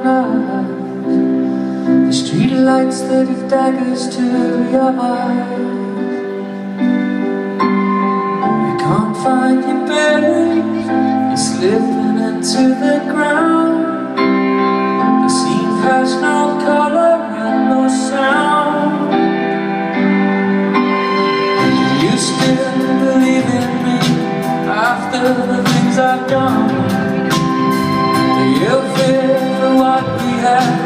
night, the street lights that are daggers to your eyes. You can't find your bearings, you're slipping into the ground. The scene has no color and no sound. Do you still believe in me after the things I've done? Do you feel for what we have?